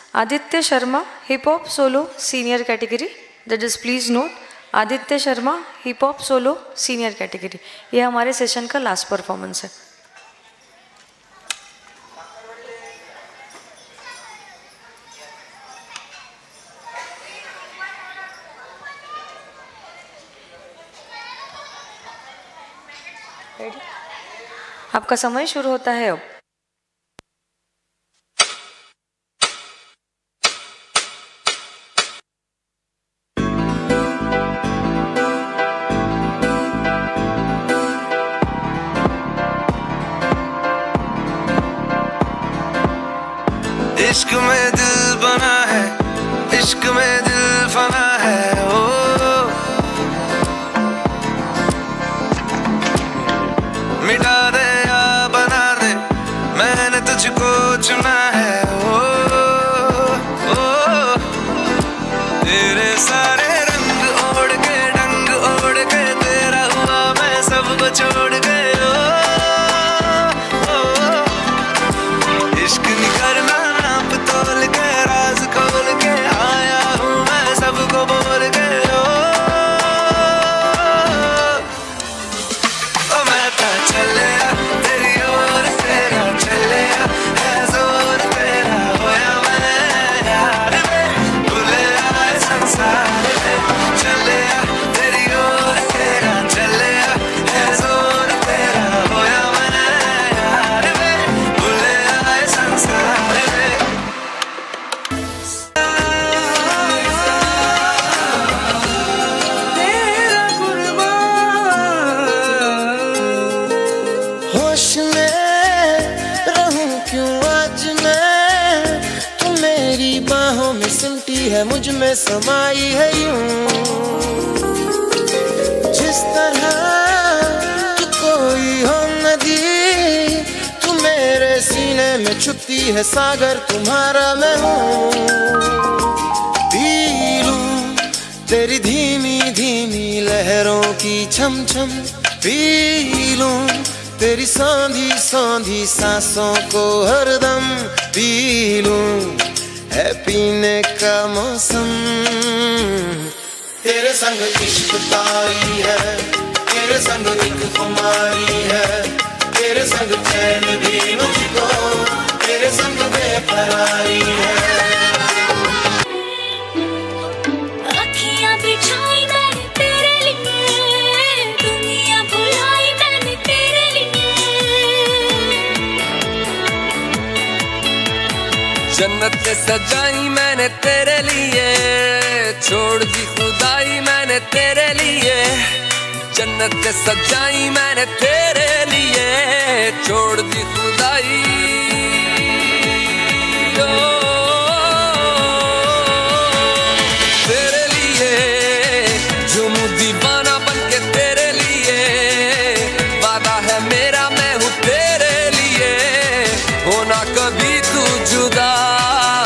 Aditya Sharma, Hip Hop Solo Senior Category. Judges please note, Aditya Sharma hip hop solo senior category. ये हमारे session का last performance है। आपका समय शुरू होता है अब। इश्क में दिल बना है, इश्क में दिल फना है। ओ मिटा दे या बना दे, मैंने तुझको चुना है। ओ तेरे सारे रंग ओढ़ के, डंग ओढ़ के, तेरा हुआ मैं सबको छोड़ के। इश्क नहीं करना नाप तोल के, राज खोल के आया हूँ मैं सबको बोल के। ओ मैं तो चलिया तेरी ओर, तेरा चलिया है जोर, तेरा होया मैं यार में, भूले आए संसार में। चलिया तेरी ओर, तेरा चलिया है जोर, तेरा होया मैं यार में, भूले आए संसार में। तेरा कुर्बान, होश में रहूं क्यों आज मैं, तू मेरी बाहों में सिमटी है, मुझ में समाई है यूं। जिस तरह तू कोई हो नदी, तू मेरे सीने में छुपती है सागर, तुम्हारा मैं हूँ। पी लूं तेरी धीमी धीमी लहरों की छम छम, पी लूं तेरी सांधी सांधी सांसों को हरदम, पी लूं है पीने का मौसम। तेरे संग इश्क तारी है, तेरे संग एक खुमारी है, तेरे संग चैन भी मुझको, तेरे संग बेकरारी है। अखियां बिछाई मैंने तेरे लिए, दुनिया भुलाई मैंने तेरे लिए। जन्नत सजाई मैंने तेरे लिए, छोड़ दी खुदाई मैंने तेरे लिए। जन्नत सजाई मैंने तेरे लिए, छोड़ दी खुदाई। तेरे लिए झूमूं दीवाना बनके तेरे लिए, वादा है मेरा मैं हूँ तेरे लिए, होना कभी तू जुदा